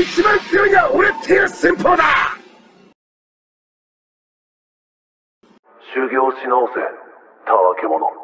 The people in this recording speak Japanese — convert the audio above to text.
一番強いのは俺っていう寸法だ。 修行し直せ、たわけ者。